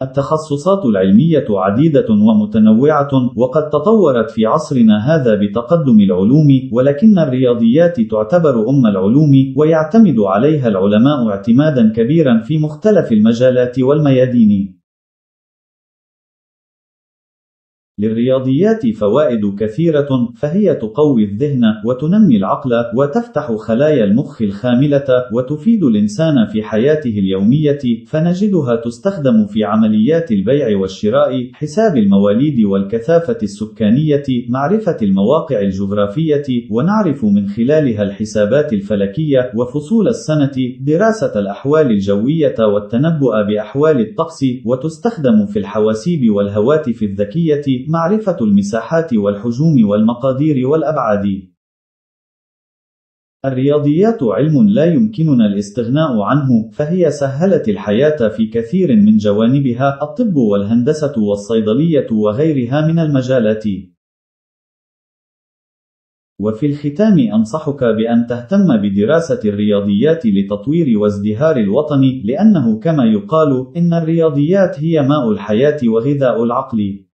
التخصصات العلمية عديدة ومتنوعة، وقد تطورت في عصرنا هذا بتقدم العلوم، ولكن الرياضيات تعتبر أم العلوم، ويعتمد عليها العلماء اعتمادا كبيرا في مختلف المجالات والميادين. للرياضيات فوائد كثيرة، فهي تقوي الذهن، وتنمي العقل، وتفتح خلايا المخ الخاملة، وتفيد الإنسان في حياته اليومية، فنجدها تستخدم في عمليات البيع والشراء، حساب المواليد والكثافة السكانية، معرفة المواقع الجغرافية، ونعرف من خلالها الحسابات الفلكية وفصول السنة، دراسة الأحوال الجوية والتنبؤ بأحوال الطقس، وتستخدم في الحواسيب والهواتف الذكية، معرفة المساحات والحجوم والمقادير والأبعاد. الرياضيات علم لا يمكننا الاستغناء عنه، فهي سهلت الحياة في كثير من جوانبها، الطب والهندسة والصيدلية وغيرها من المجالات. وفي الختام أنصحك بأن تهتم بدراسة الرياضيات لتطوير وازدهار الوطن، لأنه كما يقال إن الرياضيات هي ماء الحياة وغذاء العقل.